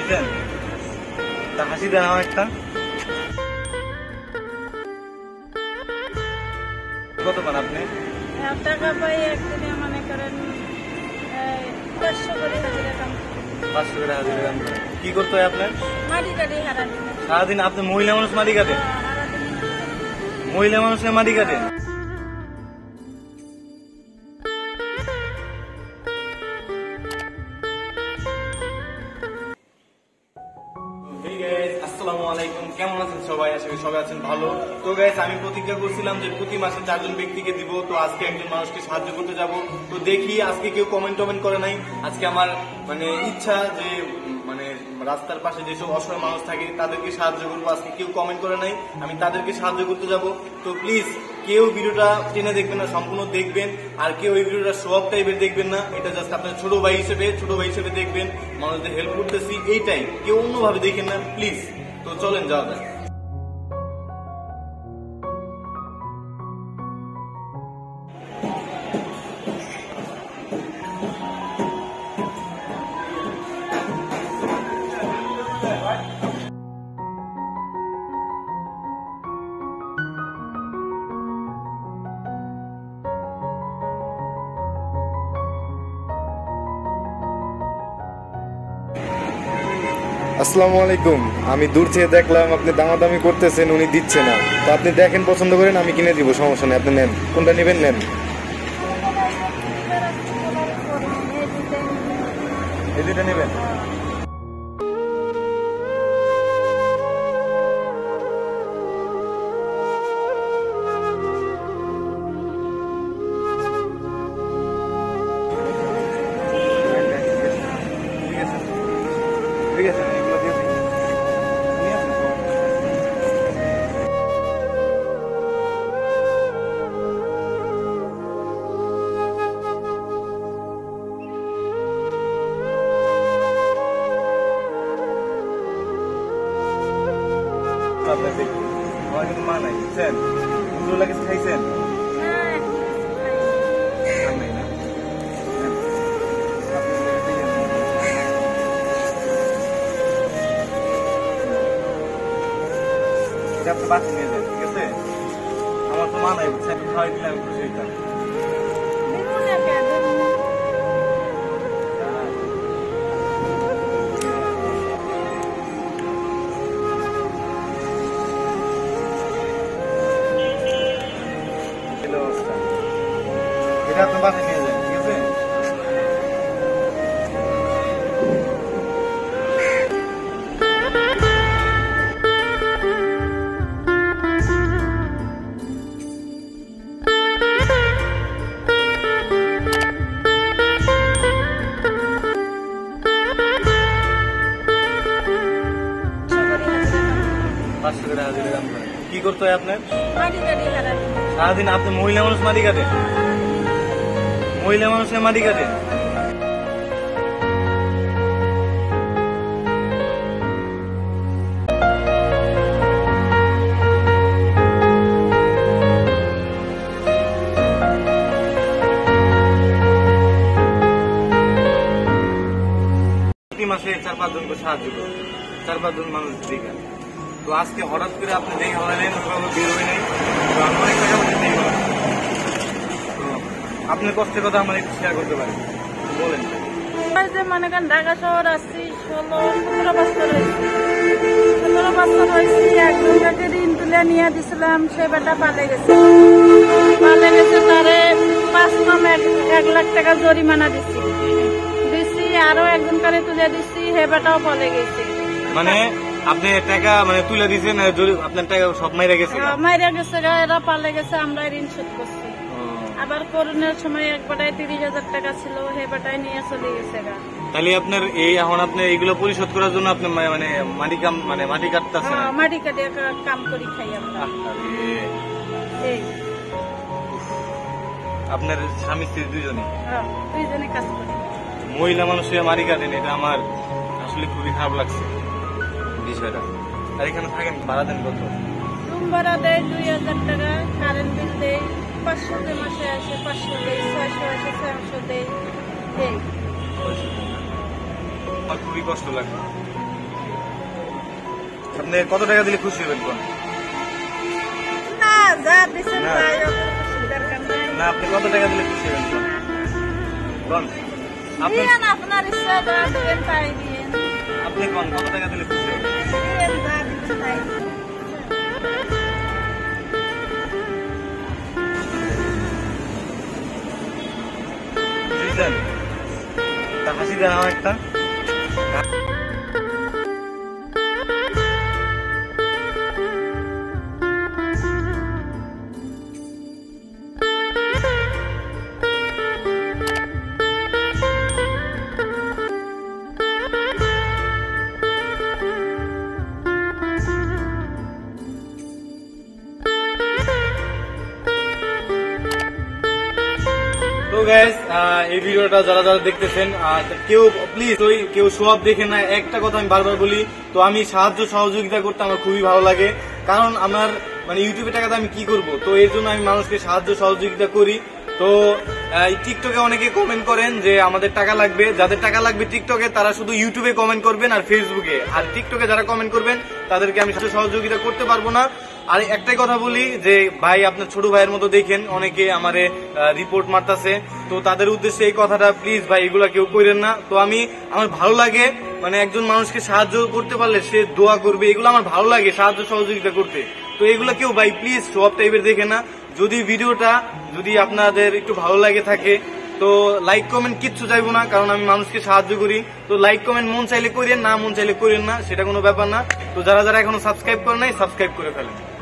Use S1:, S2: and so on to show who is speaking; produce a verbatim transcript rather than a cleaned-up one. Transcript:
S1: দেখছেন? তা হাসি দেন আমার একটা। কত পান আপনি?
S2: টাকা পাই একদিনে মনে করেন পাঁচশো করে হাজিরা কাম।
S1: পাঁচশো করে হাজিরা কাম করেন। কি করতে হয় আপনার?
S2: মাটি কাটি সারাদিন।
S1: সারাদিন আপনি মহিলা মানুষ মাটি কাটেন? মহিলা মানুষের মাটি কাটেন? আসসালামু আলাইকুম, কেমন আছেন সবাই? আশা করি সবাই আছেন ভালো। তো গাইস, আমি প্রতিজ্ঞা করছিলাম যে প্রতি মাসে চারজন ব্যক্তিকে দিব, তো আজকে একজন মানুষকে সাহায্য করতে যাব। তো দেখি আজকে কেউ কমেন্ট টমেন্ট করে নাই। আজকে আমার মানে ইচ্ছা যে মানে রাস্তার পাশে যেসব অসহায় মানুষ থাকে তাদেরকে সাহায্য করবো। আজকে কেউ কমেন্ট করে নাই, আমি তাদেরকে সাহায্য করতে যাব। তো প্লিজ কেউ ভিডিওটা টেনে দেখবেন না, সম্পূর্ণ দেখবেন। আর কেউ এই ভিডিওটা শো অফ টাইপের দেখবেন না, এটা জাস্ট আপনার ছোট ভাই হিসেবে ছোট ভাই হিসেবে দেখবেন, মানুষদের হেল্প করতেছি এইটাই, কেউ অন্যভাবে দেখেন না প্লিজ। তো চলেন যাওয়া যায়।
S3: আসসালামু আলাইকুম। আমি দূর থেকে দেখলাম আপনি দামাদামি করতেছেন, উনি দিচ্ছে না। তো আপনি দেখেন, পছন্দ করেন, আমি কিনে দিব, সমস্যা নেই। আপনি নেন, কোনটা নেবেন নেন।
S1: এই দুইটা নেবেন? ঠিক আছে, এগুলো দিয়ে দিই। আপনার দেখুন, আমার কিন্তু মা নাই, বুঝছেন? দুপুরবেলা কিছু খাইছেন? আপনি বাচ্চা নিয়ে যান, ঠিক আছে? আমার তো মা নাই, বুঝছেন? খাওয়াই দিলে আমি খুশি হইতাম। এটা আপনি বাচ্চা নিয়ে যান, ঠিক আছে? পাঁচশো করে হাজিরা কাম করেন। কি করতে হয় আপনার? সারাদিন আপনি মহিলা মানুষ মাটি কাটেন? মহিলা মানুষের মাটি কাটেন? প্রতি মাসে চার পাঁচ জনকে সাহায্য করুন, চার পাঁচ জন মানুষ দিকে। তো আজকে হঠাৎ করে আপনি দেখে হলেন, ওইভাবে বের হয়ে নেই, অনেক টাকা পয়সা দিয়ে হলেন। তো আপনার কষ্টের কথা আমার একটু শেয়ার করতে পারেন, বলেন।
S2: মনে করেন ঢাকা শহর আসছি ষোলো সতেরো বছর হয়েছে, সতেরো বছর হয়েছি। একজন বেটে ঋণ তুলে নিয়ে দিছিলাম, সে বেটা পালে গেছে। পালে গেছে, তারে পাঁচ মাস এক লাখ টাকা জরিমানা দিচ্ছি দিচ্ছি আরো একজন কারে তুলে দিচ্ছি, হে বেটাও পালে গেছে।
S1: মানে আপনি টাকা মানে তুলে দিয়েছেন, আপনার টাকা সব মাইরা গেছে?
S2: মাইরা গেছে, এরা পালে গেছে, আমরা ঋণ শোধ করছি। আবার করোনার সময় এক বাটায় তিরিশ হাজার টাকা ছিল, হে বাটায় নিয়ে চলে গেছে।
S1: তাহলে আপনার এই এখন আপনি এইগুলো পরিশোধ করার জন্য আপনি মানে মাটি কাম মানে মাটি কাটতেছেন?
S2: মাটি কাটে কাম করি খাই আমরা।
S1: আপনার স্বামী স্ত্রী দুজনে?
S2: দুইজনে কাজ করি।
S1: মহিলা মানুষের মাটি কাটেন, এটা আমার আসলে খুবই খারাপ লাগছে বিষয়টা। আর এখানে থাকেন, ভাড়া দেন কত?
S2: রুম ভাড়া দেয় দুই হাজার টাকা, কারেন্ট বিল দেয় পাঁচশো, মাসে আসে পাঁচশো দেয়, ছয়শো আসে ছয়শো দেয়।
S1: আমার খুবই কষ্ট লাগে। আপনি কত টাকা দিলে খুশি হবেন কোন?
S2: না যা দিছেন
S1: না।
S2: তাই অত খুশি দরকার নাই।
S1: না আপনি কত টাকা দিলে খুশি হবেন কোন? কোন? আপনি
S2: দিয়েন আপনার ইচ্ছা যা দিবেন তাই দিয়েন।
S1: আপনি কোন কত টাকা দিলে খুশি হবেন?
S2: দিয়েন যা দিবেন তাই দিয়েন।
S1: বুঝলেন? তা হাসি দেন আমার একটা। তো গাইস এই ভিডিওটা যারা যারা দেখতেছেন আহ, কেউ প্লিজ ওই কেউ সব দেখে না, একটা কথা আমি বারবার বলি, তো আমি সাহায্য সহযোগিতা করতে আমার খুবই ভালো লাগে, কারণ আমার মানে ইউটিউবে টাকাতে আমি কি করব, তো এর জন্য আমি মানুষকে সাহায্য সহযোগিতা করি। তো আহ, টিকটকে অনেকে কমেন্ট করেন যে আমাদের টাকা লাগবে, যাদের টাকা লাগবে টিকটকে তারা শুধু ইউটিউবে কমেন্ট করবেন আর ফেসবুকে, আর টিকটকে যারা কমেন্ট করবেন তাদেরকে আমি সাহায্য সহযোগিতা করতে পারবো না। আর একটাই কথা বলি যে ভাই আপনার ছোট ভাইয়ের মতো দেখেন অনেকে আমারে রিপোর্ট মারতাছে, তো তাদের উদ্দেশ্যে এই কথাটা প্লিজ ভাই এগুলা কেউ করেন না। তো আমি আমার ভালো লাগে মানে একজন মানুষকে সাহায্য করতে পারলে সে দোয়া করবে, এগুলো আমার ভালো লাগে সাহায্য সহযোগিতা করতে। তো এগুলা কেউ ভাই প্লিজ সব টাইপের দেখে না। যদি ভিডিওটা যদি আপনাদের একটু ভালো লাগে থাকে তো লাইক কমেন্ট কিচ্ছু চাইবো না, কারণ আমি মানুষকে সাহায্য করি। তো লাইক কমেন্ট মন চাইলে করেন, না মন চাইলে করেন না, সেটা কোনো ব্যাপার না। তো যারা যারা এখনো সাবস্ক্রাইব করেন নাই সাবস্ক্রাইব করে ফেলেন।